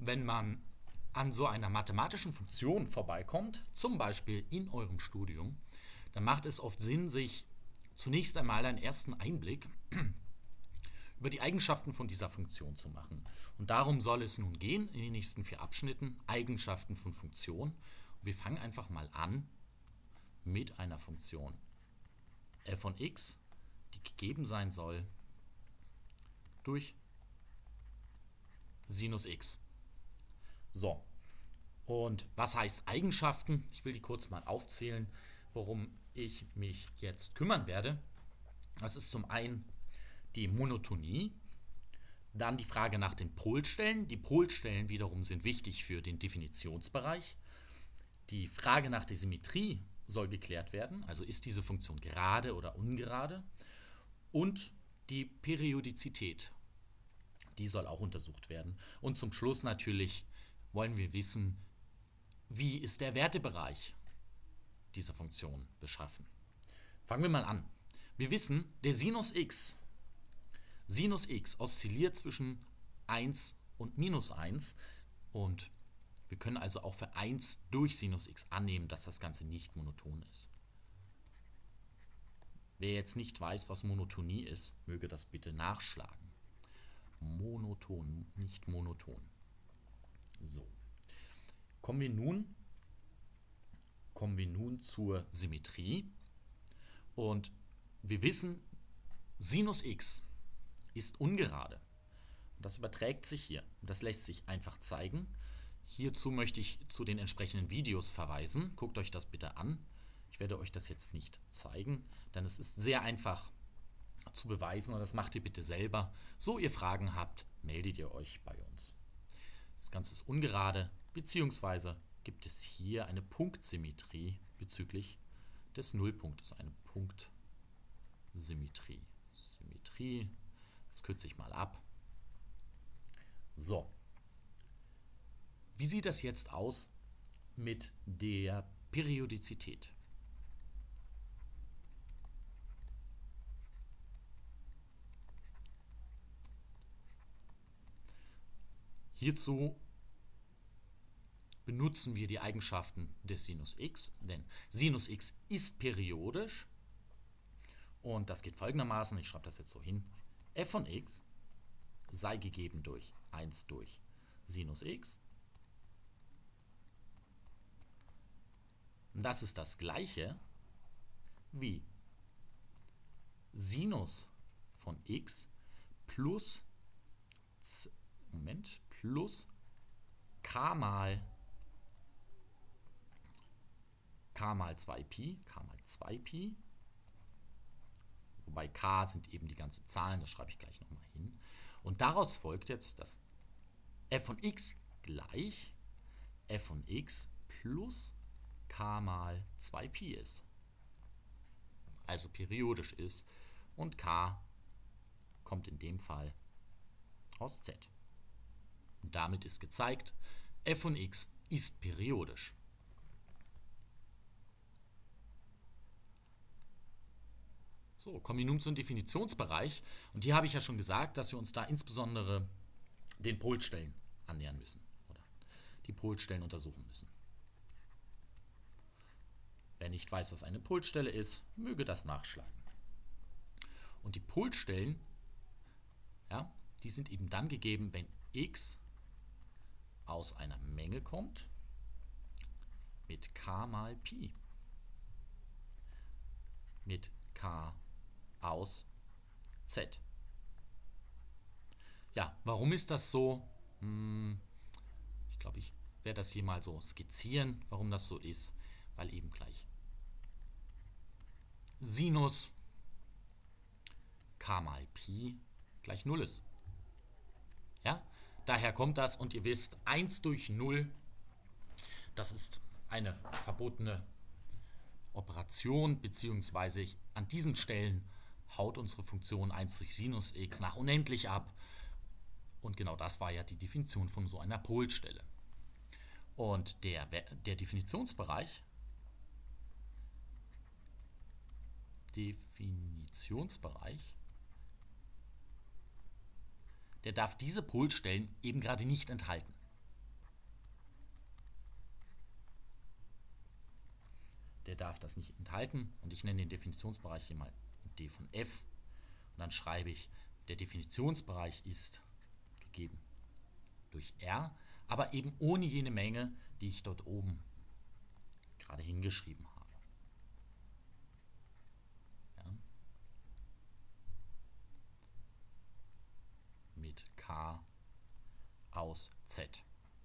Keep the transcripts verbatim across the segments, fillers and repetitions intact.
wenn man an so einer mathematischen Funktion vorbeikommt, zum Beispiel in eurem Studium, dann macht es oft Sinn, sich zunächst einmal einen ersten Einblick über die Eigenschaften von dieser Funktion zu machen. Und darum soll es nun gehen in den nächsten vier Abschnitten, Eigenschaften von Funktionen. Und wir fangen einfach mal an mit einer Funktion f von x, die gegeben sein soll durch Sinus x. So, und was heißt Eigenschaften? Ich will die kurz mal aufzählen, worum ich mich jetzt kümmern werde. Das ist zum einen die Monotonie, dann die Frage nach den Polstellen. Die Polstellen wiederum sind wichtig für den Definitionsbereich. Die Frage nach der Symmetrie soll geklärt werden, also ist diese Funktion gerade oder ungerade. Und die Periodizität, die soll auch untersucht werden. Und zum Schluss natürlich wollen wir wissen, wie ist der Wertebereich dieser Funktion beschaffen. Fangen wir mal an. Wir wissen, der Sinus x, Sinus x oszilliert zwischen eins und minus eins und wir können also auch für eins durch Sinus x annehmen, dass das Ganze nicht monoton ist. Wer jetzt nicht weiß, was Monotonie ist, möge das bitte nachschlagen. Monoton, nicht monoton. So. Kommen wir nun, kommen wir nun zur Symmetrie. Und wir wissen, Sinus x ist ungerade. Das überträgt sich hier. Das lässt sich einfach zeigen. Hierzu möchte ich zu den entsprechenden Videos verweisen. Guckt euch das bitte an. Ich werde euch das jetzt nicht zeigen, denn es ist sehr einfach zu beweisen und das macht ihr bitte selber. So ihr Fragen habt, meldet ihr euch bei uns. Das Ganze ist ungerade, beziehungsweise gibt es hier eine Punktsymmetrie bezüglich des Nullpunktes. Eine Punktsymmetrie. Symmetrie, das kürze ich mal ab. So. Wie sieht das jetzt aus mit der Periodizität? Hierzu benutzen wir die Eigenschaften des Sinus x, denn Sinus x ist periodisch und das geht folgendermaßen, ich schreibe das jetzt so hin, f von x sei gegeben durch eins durch Sinus x. Das ist das gleiche wie Sinus von x plus Moment, plus k mal k mal zwei Pi, k mal zwei Pi, wobei k sind eben die ganzen Zahlen, das schreibe ich gleich nochmal hin. Und daraus folgt jetzt, dass f von x gleich f von x plus k mal zwei Pi ist. Also periodisch ist und k kommt in dem Fall aus z. Und damit ist gezeigt, f von x ist periodisch. So, kommen wir nun zum Definitionsbereich. Und hier habe ich ja schon gesagt, dass wir uns da insbesondere den Polstellen annähern müssen. Oder die Polstellen untersuchen müssen. Wer nicht weiß, was eine Polstelle ist, möge das nachschlagen. Und die Polstellen, ja, die sind eben dann gegeben, wenn x aus einer Menge kommt mit k mal Pi. Mit k aus z. Ja, warum ist das so? Hm, ich glaube, ich werde das hier mal so skizzieren, warum das so ist, weil eben gleich Sinus k mal Pi gleich null ist. Ja, daher kommt das und ihr wisst, eins durch null, das ist eine verbotene Operation, beziehungsweise an diesen Stellen haut unsere Funktion eins durch Sinus x nach unendlich ab. Und genau das war ja die Definition von so einer Polstelle. Und der, der Definitionsbereich, Definitionsbereich, der darf diese Polstellen eben gerade nicht enthalten. der darf das nicht enthalten. Und ich nenne den Definitionsbereich hier mal d von f. Und dann schreibe ich, der Definitionsbereich ist gegeben durch R, aber eben ohne jene Menge, die ich dort oben gerade hingeschrieben habe. Ja. Mit K aus Z.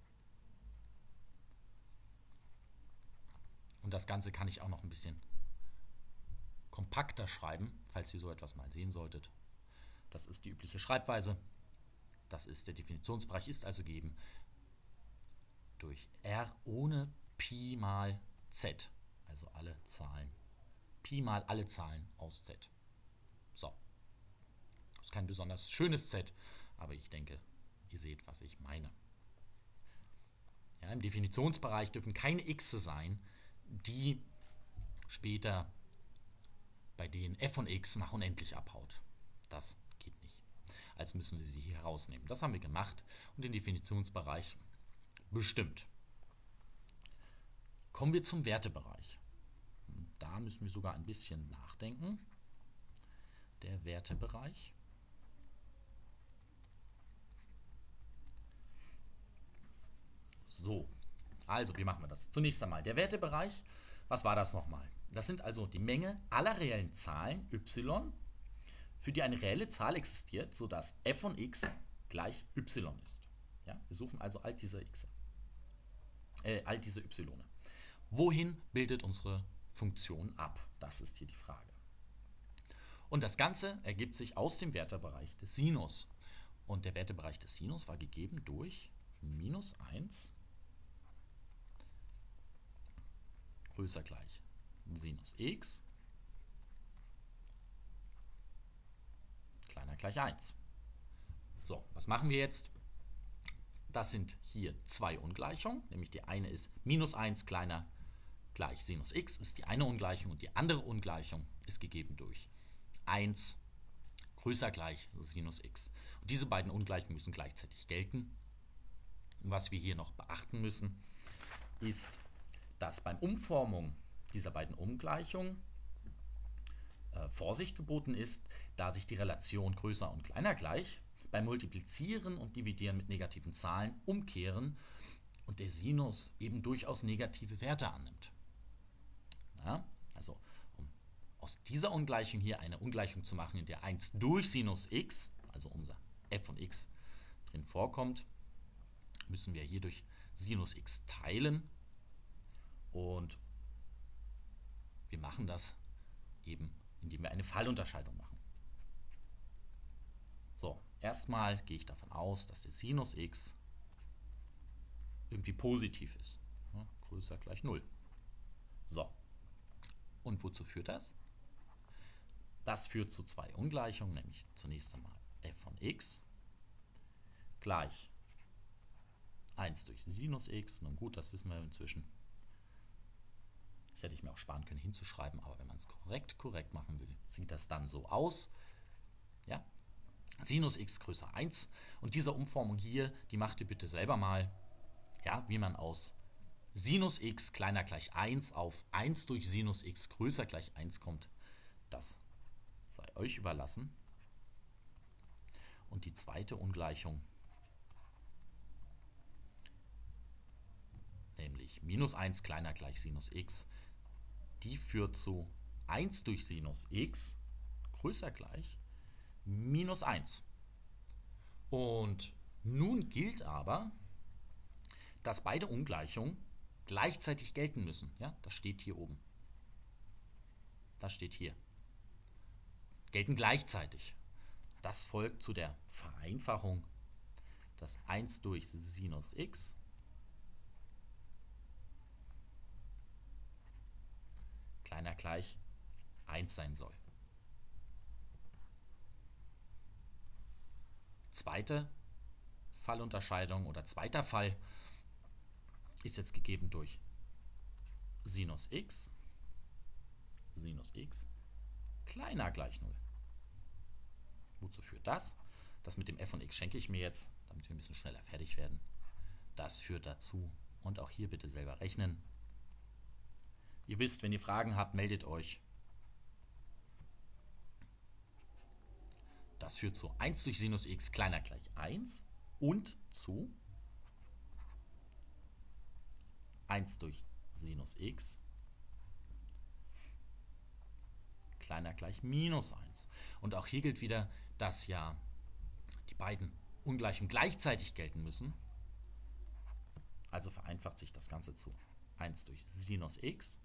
Und das Ganze kann ich auch noch ein bisschen kompakter schreiben, falls ihr so etwas mal sehen solltet. Das ist die übliche Schreibweise. Das ist der Definitionsbereich, ist also gegeben durch R ohne Pi mal Z. Also alle Zahlen. Pi mal alle Zahlen aus Z. So. Das ist kein besonders schönes Z, aber ich denke, ihr seht, was ich meine. Ja, im Definitionsbereich dürfen keine x sein, die später bei denen f von x nach unendlich abhaut. Das geht nicht. Also müssen wir sie hier herausnehmen. Das haben wir gemacht und den Definitionsbereich bestimmt. Kommen wir zum Wertebereich. Da müssen wir sogar ein bisschen nachdenken. Der Wertebereich. So, also wie machen wir das? Zunächst einmal der Wertebereich. Was war das nochmal? Das sind also die Menge aller reellen Zahlen y, für die eine reelle Zahl existiert, sodass f von x gleich y ist. Ja, wir suchen also all diese x, äh, all diese y. Wohin bildet unsere Funktion ab? Das ist hier die Frage. Und das Ganze ergibt sich aus dem Wertebereich des Sinus. Und der Wertebereich des Sinus war gegeben durch minus eins größer gleich Sinus x kleiner gleich eins. So, was machen wir jetzt? Das sind hier zwei Ungleichungen, nämlich die eine ist minus eins kleiner gleich Sinus x, ist die eine Ungleichung, und die andere Ungleichung ist gegeben durch eins größer gleich Sinus x. Und diese beiden Ungleichungen müssen gleichzeitig gelten. Und was wir hier noch beachten müssen, ist, dass beim Umformung dieser beiden Ungleichungen äh, Vorsicht geboten ist, da sich die Relation größer und kleiner gleich beim Multiplizieren und Dividieren mit negativen Zahlen umkehren und der Sinus eben durchaus negative Werte annimmt. Ja, also um aus dieser Ungleichung hier eine Ungleichung zu machen, in der eins durch Sinus x, also unser f von x, drin vorkommt, müssen wir hier durch Sinus x teilen. Und wir machen das eben, indem wir eine Fallunterscheidung machen. So, erstmal gehe ich davon aus, dass der Sinus x irgendwie positiv ist. Ja, größer gleich null. So, und wozu führt das? Das führt zu zwei Ungleichungen, nämlich zunächst einmal f von x gleich eins durch Sinus x. Nun gut, das wissen wir inzwischen. Das hätte ich mir auch sparen können hinzuschreiben, aber wenn man es korrekt, korrekt machen will, sieht das dann so aus. Ja, Sinus x größer eins. Und diese Umformung hier, die macht ihr bitte selber mal, ja, wie man aus Sinus x kleiner gleich eins auf eins durch Sinus x größer gleich eins kommt. Das sei euch überlassen. Und die zweite Ungleichung, nämlich minus eins kleiner gleich Sinus x, die führt zu eins durch Sinus x größer gleich minus eins. Und nun gilt aber, dass beide Ungleichungen gleichzeitig gelten müssen. Ja, das steht hier oben. Das steht hier. Gelten gleichzeitig. Das folgt zu der Vereinfachung, dass eins durch Sinus x kleiner gleich eins sein soll. Zweite Fallunterscheidung oder zweiter Fall ist jetzt gegeben durch Sinus x, Sinus x kleiner gleich null. Wozu führt das? Das mit dem f von x schenke ich mir jetzt, damit wir ein bisschen schneller fertig werden. Das führt dazu, und auch hier bitte selber rechnen, Ihr wisst, wenn ihr Fragen habt, meldet euch. Das führt zu eins durch Sinus x kleiner gleich eins und zu eins durch Sinus x kleiner gleich minus eins. Und auch hier gilt wieder, dass ja die beiden Ungleichungen gleichzeitig gelten müssen. Also vereinfacht sich das Ganze zu eins durch Sinus x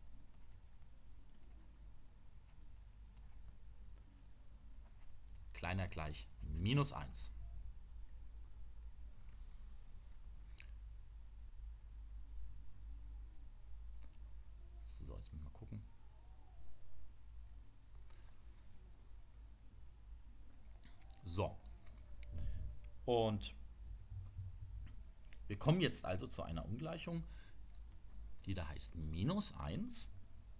kleiner gleich minus eins. So, jetzt müssen wir mal gucken. So. Und wir kommen jetzt also zu einer Ungleichung, die da heißt minus eins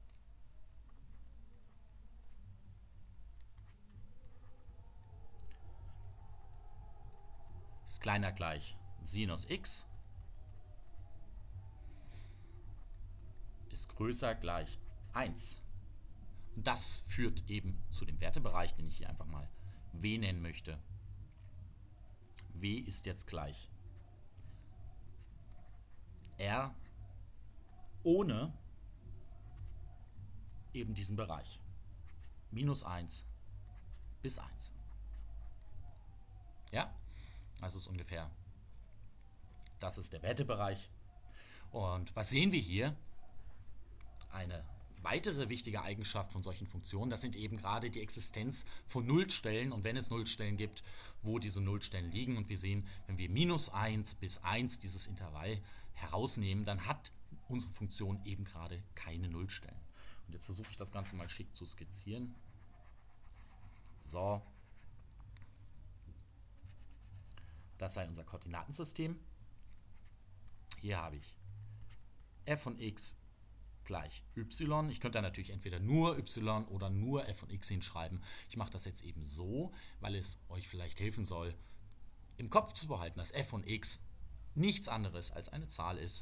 ist kleiner gleich Sinus x ist größer gleich eins. Und das führt eben zu dem Wertebereich, den ich hier einfach mal w nennen möchte. W ist jetzt gleich r ohne eben diesen Bereich. Minus eins bis eins. Ja, das ist ungefähr, das ist der Wertebereich. Und was sehen wir hier? Eine weitere wichtige Eigenschaft von solchen Funktionen, das sind eben gerade die Existenz von Nullstellen und wenn es Nullstellen gibt, wo diese Nullstellen liegen. Und wir sehen, wenn wir minus eins bis eins dieses Intervall herausnehmen, dann hat unsere Funktion eben gerade keine Nullstellen. Und jetzt versuche ich das Ganze mal schick zu skizzieren. So. Das sei unser Koordinatensystem. Hier habe ich f von x gleich y. Ich könnte da natürlich entweder nur y oder nur f von x hinschreiben. Ich mache das jetzt eben so, weil es euch vielleicht helfen soll, im Kopf zu behalten, dass f von x nichts anderes als eine Zahl ist.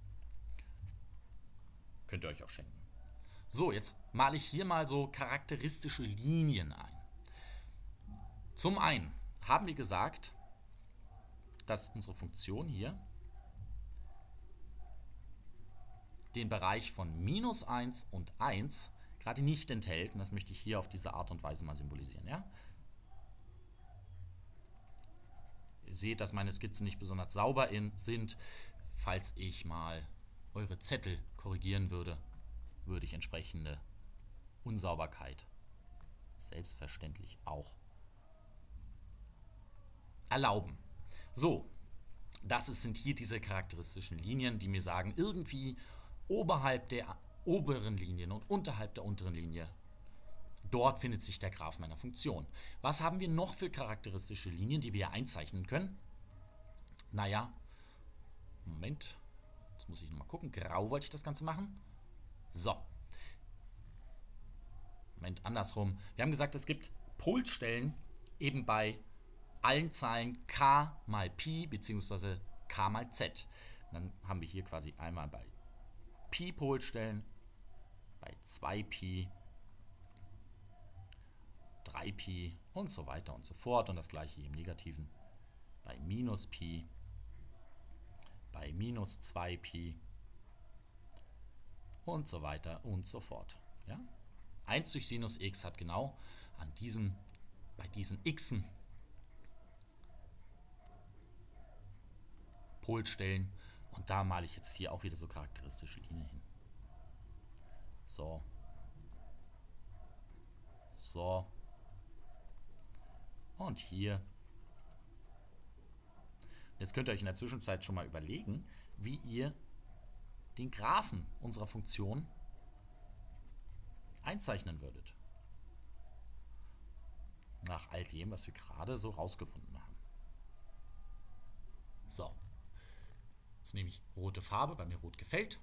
Könnt ihr euch auch schenken. So, jetzt male ich hier mal so charakteristische Linien ein. Zum einen haben wir gesagt, dass unsere Funktion hier den Bereich von minus eins und eins gerade nicht enthält. Und das möchte ich hier auf diese Art und Weise mal symbolisieren. Ja? Ihr seht, dass meine Skizzen nicht besonders sauber sind. Falls ich mal eure Zettel korrigieren würde, würde ich entsprechende Unsauberkeit selbstverständlich auch erlauben. So, das sind hier diese charakteristischen Linien, die mir sagen, irgendwie oberhalb der oberen Linien und unterhalb der unteren Linie, dort findet sich der Graph meiner Funktion. Was haben wir noch für charakteristische Linien, die wir einzeichnen können? Naja, Moment, jetzt muss ich nochmal gucken, grau wollte ich das Ganze machen. So, Moment, andersrum. Wir haben gesagt, es gibt Polstellen eben bei allen Zahlen k mal pi bzw. k mal z. Und dann haben wir hier quasi einmal bei Pi Polstellen, bei zwei Pi, drei Pi und so weiter und so fort. Und das gleiche hier im Negativen bei minus Pi, bei minus zwei Pi und so weiter und so fort. Ja? eins durch Sinus x hat genau an diesen, bei diesen x'en Polstellen. Und da male ich jetzt hier auch wieder so charakteristische Linien hin. So. So. Und hier. Jetzt könnt ihr euch in der Zwischenzeit schon mal überlegen, wie ihr den Graphen unserer Funktion einzeichnen würdet. Nach all dem, was wir gerade so rausgefunden haben. So. Jetzt nehme ich rote Farbe, weil mir rot gefällt,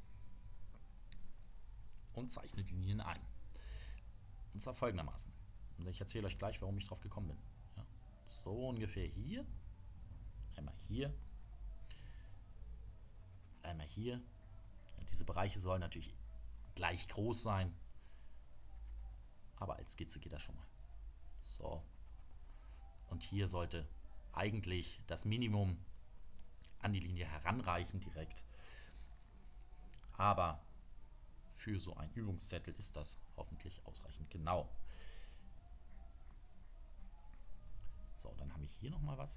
und zeichne die Linien ein. Und zwar folgendermaßen. Und ich erzähle euch gleich, warum ich drauf gekommen bin. Ja, so ungefähr hier, einmal hier, einmal hier. Ja, diese Bereiche sollen natürlich gleich groß sein. Aber als Skizze geht das schon mal. So. Und hier sollte eigentlich das Minimum an die Linie heranreichen direkt. Aber für so einen Übungszettel ist das hoffentlich ausreichend genau. So, dann habe ich hier nochmal was.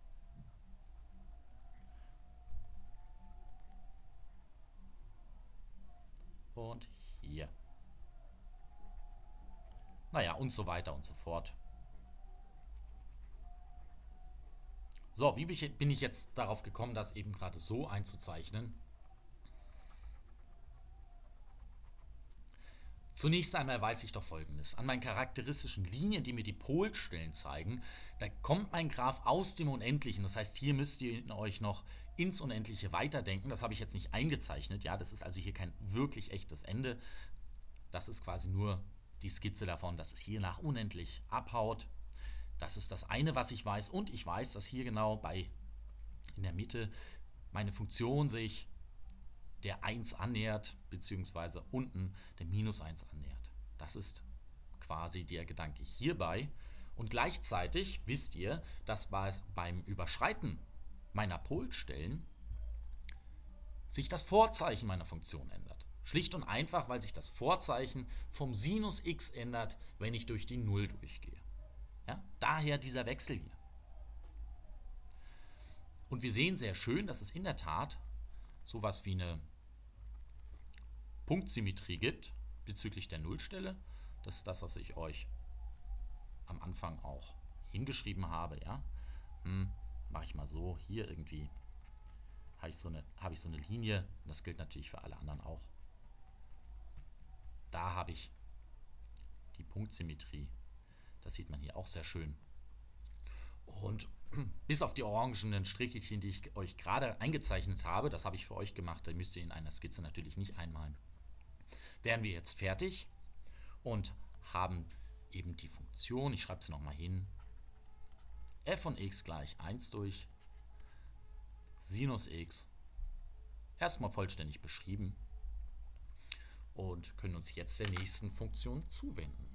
Und hier. Naja, und so weiter und so fort. So, wie bin ich jetzt darauf gekommen, das eben gerade so einzuzeichnen? Zunächst einmal weiß ich doch Folgendes. An meinen charakteristischen Linien, die mir die Polstellen zeigen, da kommt mein Graph aus dem Unendlichen. Das heißt, hier müsst ihr euch noch ins Unendliche weiterdenken. Das habe ich jetzt nicht eingezeichnet. Ja, das ist also hier kein wirklich echtes Ende. Das ist quasi nur die Skizze davon, dass es hier nach unendlich abhaut. Das ist das eine, was ich weiß. Und ich weiß, dass hier genau bei in der Mitte meine Funktion sich der eins annähert, beziehungsweise unten der minus eins annähert. Das ist quasi der Gedanke hierbei. Und gleichzeitig wisst ihr, dass bei, beim Überschreiten meiner Polstellen sich das Vorzeichen meiner Funktion ändert. Schlicht und einfach, weil sich das Vorzeichen vom Sinus x ändert, wenn ich durch die Null durchgehe. Ja? Daher dieser Wechsel hier. Und wir sehen sehr schön, dass es in der Tat sowas wie eine Punktsymmetrie gibt bezüglich der Nullstelle. Das ist das, was ich euch am Anfang auch hingeschrieben habe. Ja? Hm, mache ich mal so. Hier irgendwie habe ich, so eine, habe ich so eine Linie. Das gilt natürlich für alle anderen auch. Da habe ich die Punktsymmetrie. Das sieht man hier auch sehr schön. Und bis auf die orangenen Strichelchen, die ich euch gerade eingezeichnet habe, das habe ich für euch gemacht, da müsst ihr in einer Skizze natürlich nicht einmalen, wären wir jetzt fertig und haben eben die Funktion, ich schreibe sie nochmal hin, f von x gleich eins durch Sinus x, erstmal vollständig beschrieben und können uns jetzt der nächsten Funktion zuwenden.